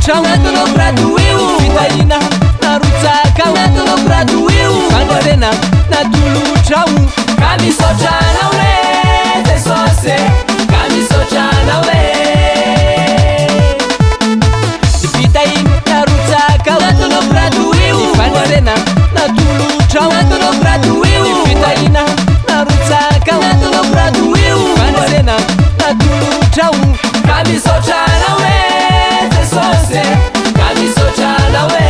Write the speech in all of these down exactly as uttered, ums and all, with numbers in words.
trao natao prato io fitahina narotsaka natao prato io fandrarena natolo trao ka misaotranao le Jesosy ka misaotranao le fitahina narotsaka natao prato io fandrarena natolo trao natao prato io fitahina narotsaka natao prato io fandrarena natolo trao ka misaotranao le Jesosy ka misaotranao le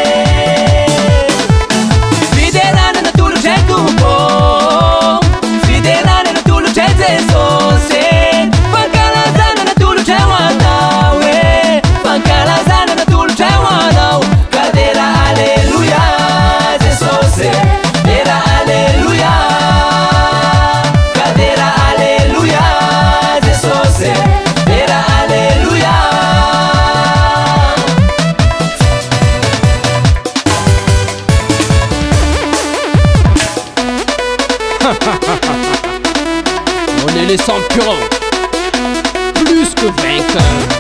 fidelana natolo tray tompo fidelana natolo tray Jesosy fankalazana natolo tray ho anao e fankalazana natolo tray ho anao ka dera alleluia Jesosy dera alleluia ka dera alleluia Jesosy dera alleluia On est les champions, plus que vainqueurs.